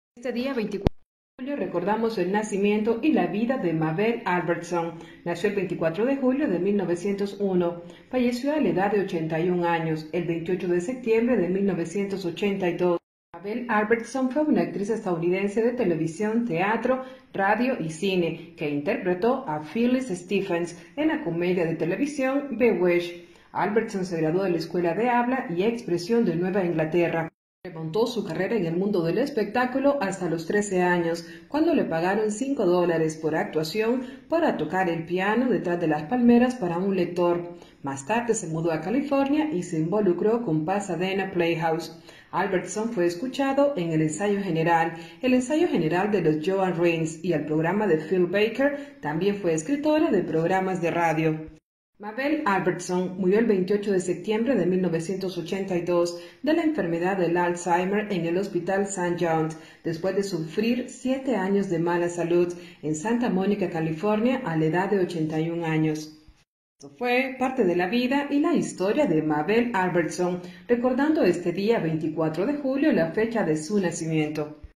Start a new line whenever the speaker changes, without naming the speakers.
Este día 24 de julio recordamos el nacimiento y la vida de Mabel Albertson. Nació el 24 de julio de 1901. Falleció a la edad de 81 años, el 28 de septiembre de 1982. Mabel Albertson fue una actriz estadounidense de televisión, teatro, radio y cine que interpretó a Phyllis Stephens en la comedia de televisión Bewitched. Albertson se graduó de la Escuela de Habla y Expresión de Nueva Inglaterra. Remontó su carrera en el mundo del espectáculo hasta los 13 años, cuando le pagaron $5 por actuación para tocar el piano detrás de las palmeras para un lector. Más tarde se mudó a California y se involucró con Pasadena Playhouse. Albertson fue escuchado en el ensayo general de los Joan Reins y el programa de Phil Baker. También fue escritora de programas de radio. Mabel Albertson murió el 28 de septiembre de 1982 de la enfermedad del Alzheimer en el Hospital St. John's, después de sufrir 7 años de mala salud en Santa Mónica, California, a la edad de 81 años. Esto fue parte de la vida y la historia de Mabel Albertson, recordando este día 24 de julio, la fecha de su nacimiento.